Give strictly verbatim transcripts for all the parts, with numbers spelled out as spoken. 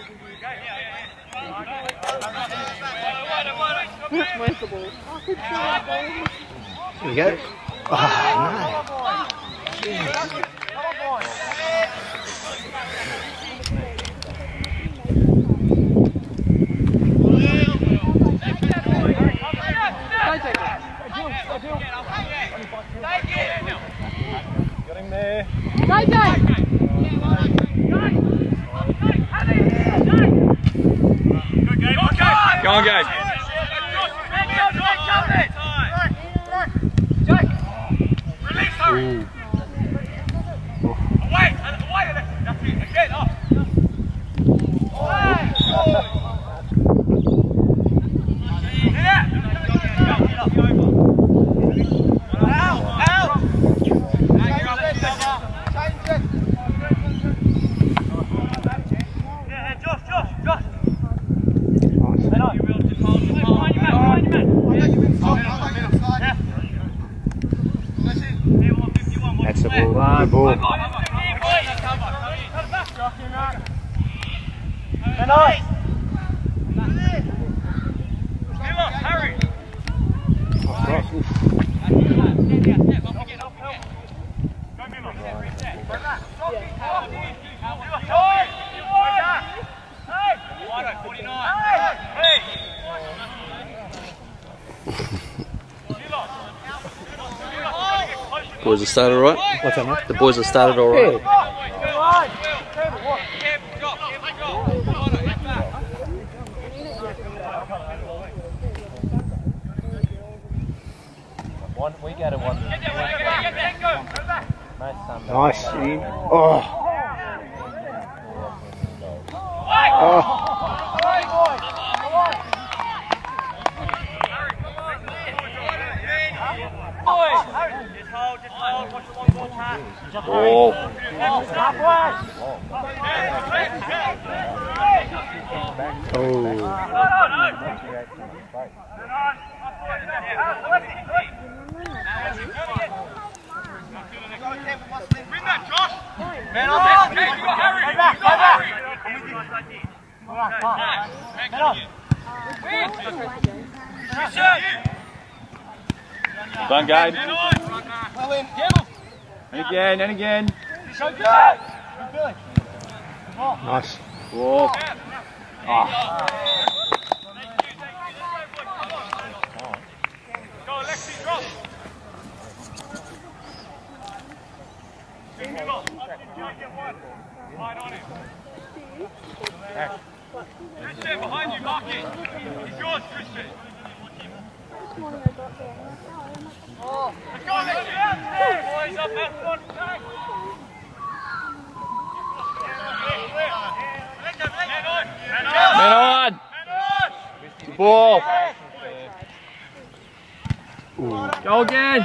Where's the ball? Here we go. Oh, no. Got him there. Go, Jake! Go on, guys. Ooh. Away! Away! That's it. Again, up. That's the ball. Good ball. Nice. Harry. Oh, cross. Oof. Boys have started alright? What's that, mate? The boys have started alright. Yeah. One, we get it one. Nice time. Nice. Oh. Oh. Just hold, just hold, watch the long ball tap. Oh. Halfway. Oh. Bring that, Josh. Man on that. You got Harry. You got Harry. Man on. Done, guys. And again, and again. Nice. Whoa. Oh. Go, Alexi, drop. Right on him. Christian, behind you, mark it. It's yours, Christian. Oh. Let's go, Alexi. Boys up, left one. Man on! Ball! Ooh. Go again!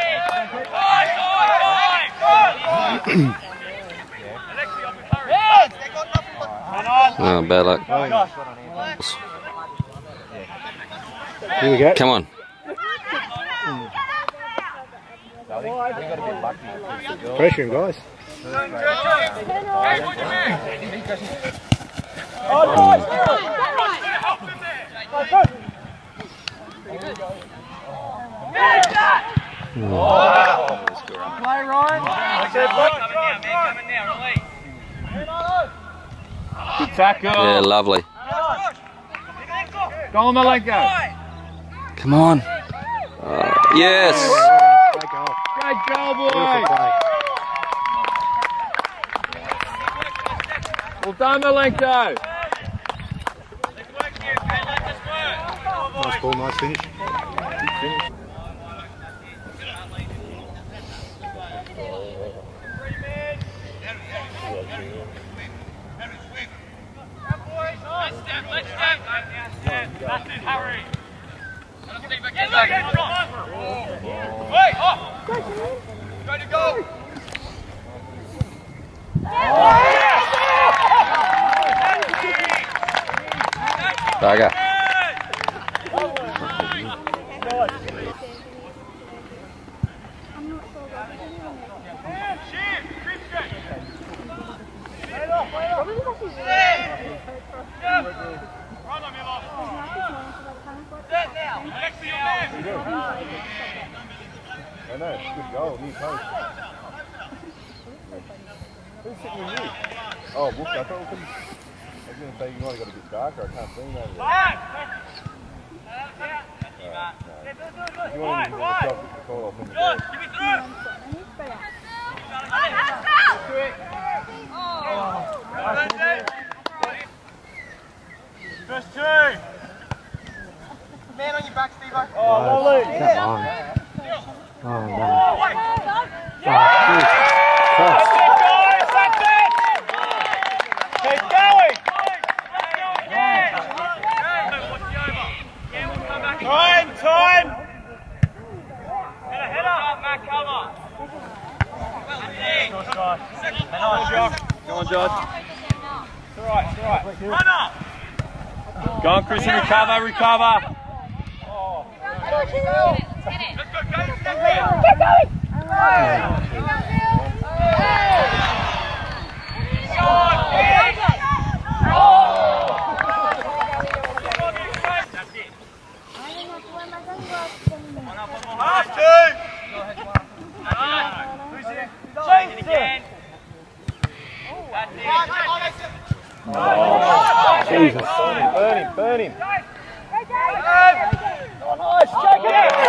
Oh, bad luck. Here we go. Come on. Pressure him, guys. Play, Ryan. Good tackle. Yeah, lovely. Go on, Malenko. Come on. Uh, yes. Great goal. Great goal, boy. Beautiful play. Well done, Malenko. Nice ball, nice finish. Good finish. That's it, Harry. Wait, off. Go to go. Wagga. I know, it's a good goal, new post. Who's sitting with you? Oh, Wolf, I thought we couldn't. I was going to say you might have got a bit darker, I can't see him over there. Right, no. If you want to use the top, it's the call off in the ball. Give me through! First two! Man on your back, Steve. Oh, Wally! Come on. Oh, no. Yeah! That's it, guys! That's it! Keep going! Time, time! Header, header! Back cover! Come on, Josh. It's alright, it's alright. Run up! Go on, Chrissy, recover, recover! Oh. Let's go, guys! Keep going! Last two! Oh, Jesus. Burn him, burn him. Oh, nice, check it out!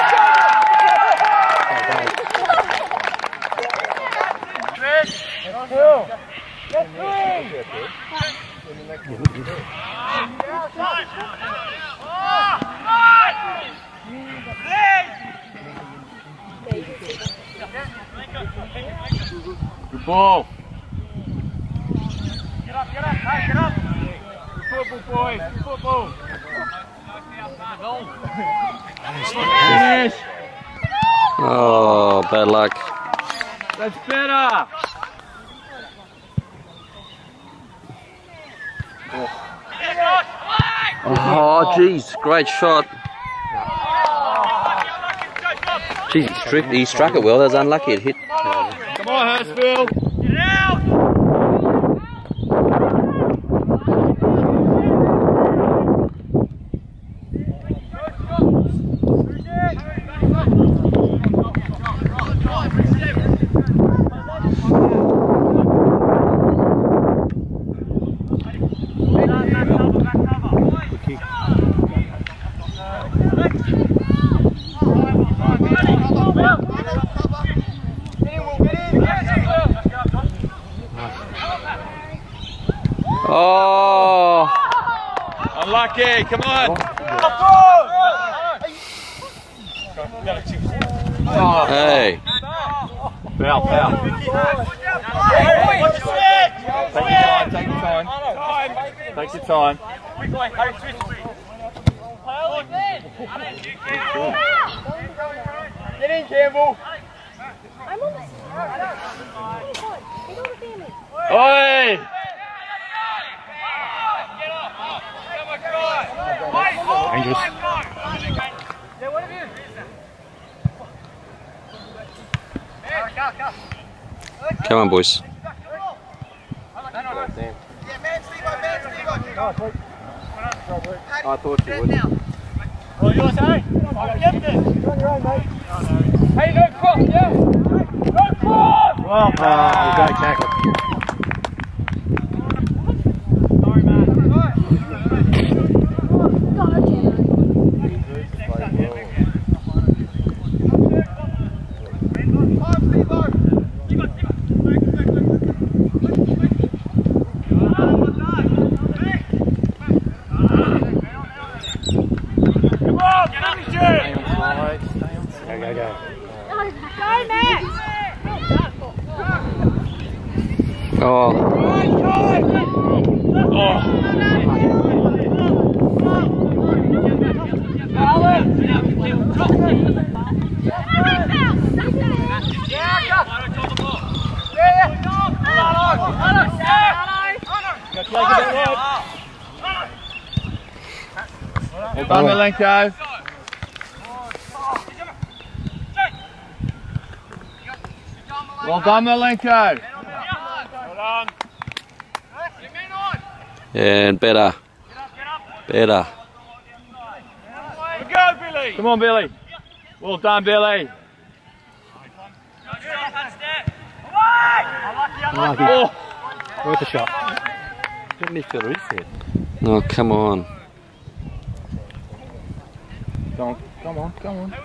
Chris! Two! Get three! Good ball. Get up, get up, hey, get up. Good football, boys. Good football. Finish. Oh, bad luck. That's better. Oh, jeez, great shot. Jeez, he struck, he struck it well. That was unlucky. It hit. Come on, Hurstville. Get out. Oh! Unlucky, come on! Oh. Hey! Foul, foul. Take your time, take your time. Take your time. Get in, Campbell! I'm on the Oi! Dangerous. Come on, boys. I thought you would. Oh, yours, hey? I've kept it. You're on your own, mate. Hey, no cross, yeah? No cross! Well, uh, you don't tackle. Sorry, man. Go, go, go. Oh. Well done, Milenko. Well done, Milenko. Well done. And better. Get up, get Better. Go, Billy. Come on, Billy. Well done, Billy. Unlucky. Oh. Worth a shot. Good midfielder is there. Oh, come on. Come on, come on, come on.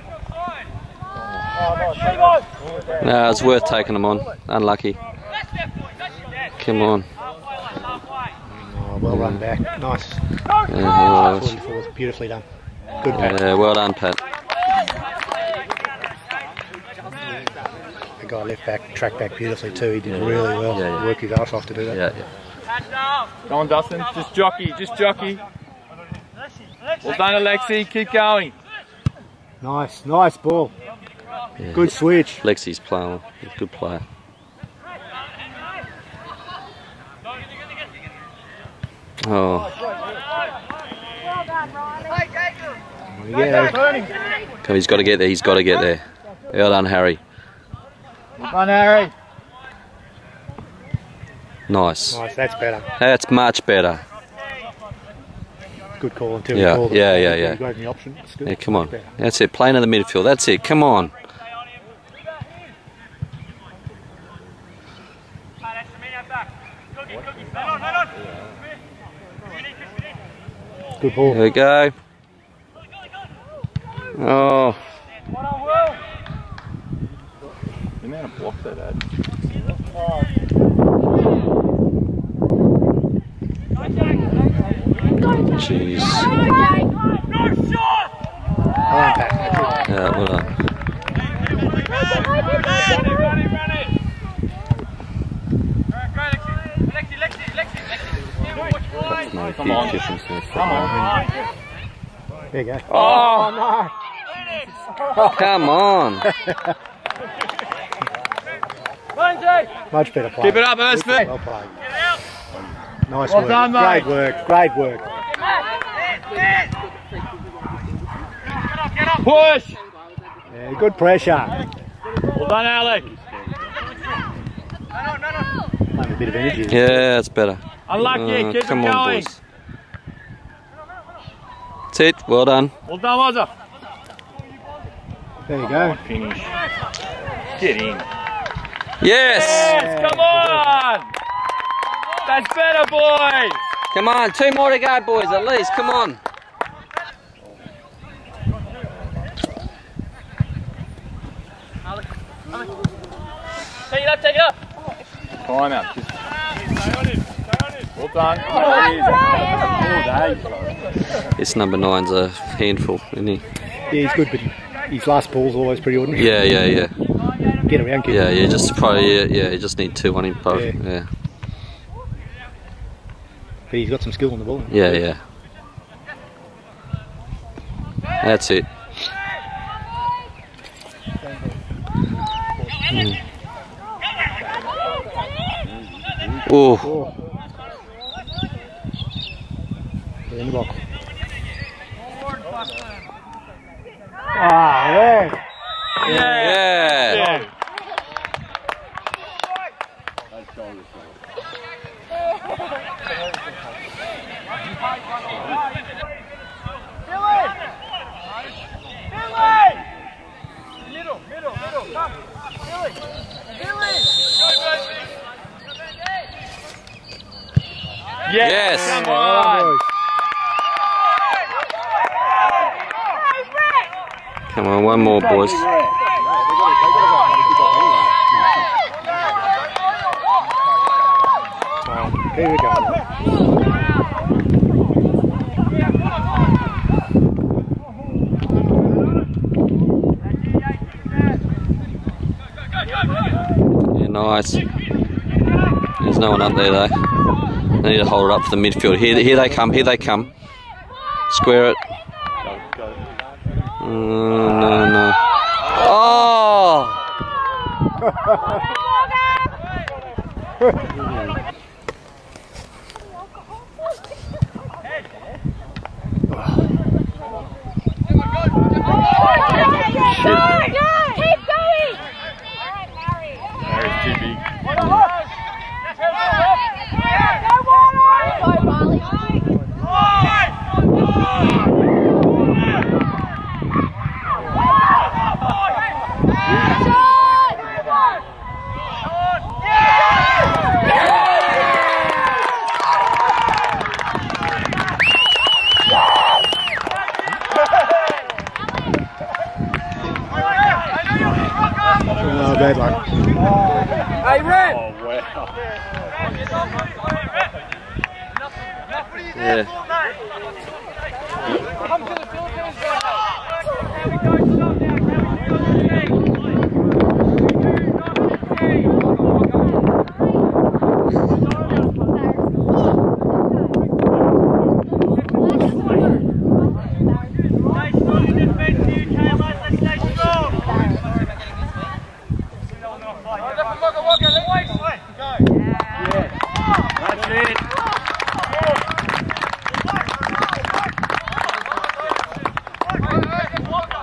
No, it's worth taking them on. Unlucky. Come on. Oh, well run back. Nice. Yeah, well, forty-four, beautifully done. Good Pat. yeah, well done, Pat. The guy left back, tracked back beautifully too. He did really well. Yeah, yeah. Worked his arse off to do that. Yeah, yeah. Come on, Dustin. Just jockey, just jockey. Well done, Alexi. Keep going. Nice, nice ball. Yeah. Good switch. Lexi's playing. He's a good player. Oh. Yeah. Come, he's got to get there. He's got to get there. Well done, Harry. Come on, Harry. Nice. Nice, that's better. That's much better. Good call until Yeah, he called it. yeah, yeah, yeah. He gave him the option. It's good. Yeah, come on. It's better. That's it. Playing in the midfield. That's it. Come on. Good ball. There we go. Oh. The amount of blocks that had. Jeez. Well done, Pat. Yeah, well done. That's no Come huge on. difference there. Come on. There you go. Oh, no. come on. Much better play. Keep it up, Earthman. Well played. Nice Well work. done, mate. Great work. Great work. Push. Yeah, good pressure. Well done, Alec. Playing a bit of energy. Yeah, it's better. Unlucky. Uh, Keep come it on, going. boys. That's it. Well done. Well done, Wazza. There you go. Finish. Get in. Yes. Yes, come on. That's better, boys. Come on. Two more to go, boys, at least. Come on. Take it up, take it up. Time out. Just... Well done. This number nine's a handful, isn't he? Yeah, he's good, but his last ball's always pretty ordinary. Yeah, yeah, yeah. Get around, kid. Yeah, you just probably, yeah, yeah, you just need two on him, both. Yeah. Yeah. But he's got some skill on the ball. Yeah, yeah. That's it. Mm. Oh. Oh. In the box. Ah, yeah. Yeah. Yeah. Middle, middle, middle, come. Billy. Billy. Yes. Yes. Come Well on. done, boys. Come on, one more, boys. Here we go. Yeah, nice. There's no one up there though. They need to hold it up for the midfield. Here, here they come. Here they come. Square it. Uh, no, no. Oh! Harry's too big. Go, Riley. Yeah. Come to the Philippines, guys. Here we go, stop now. That's it.